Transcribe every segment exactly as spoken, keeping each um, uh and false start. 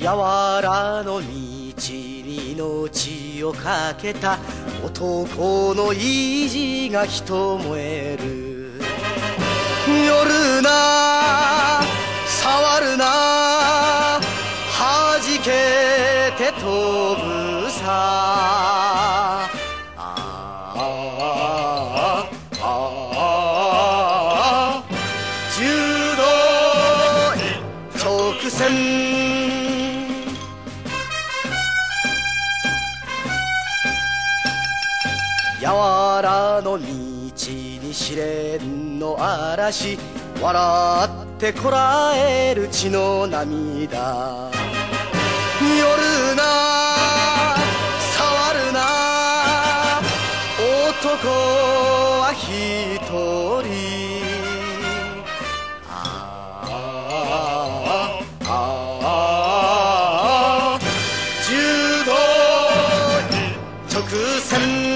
わらの道に命をかけた男の意地がひと燃える。夜な触るなはじけて飛ぶさ。ああああ柔道直線。やわらの道に試練の嵐、笑ってこらえる血の涙。夜な触るな男は一人。ああああ柔道直線。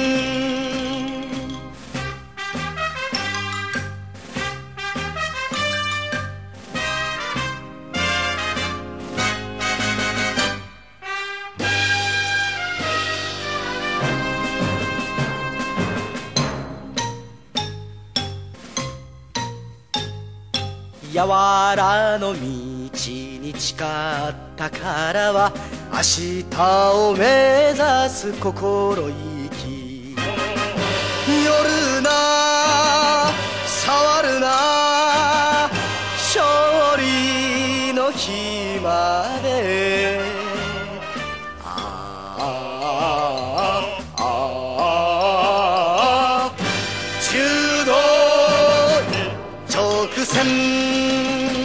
やわらの道に誓ったからは明日を目指す心意気。夜な触るな勝利の日まで。ああああ柔道直線。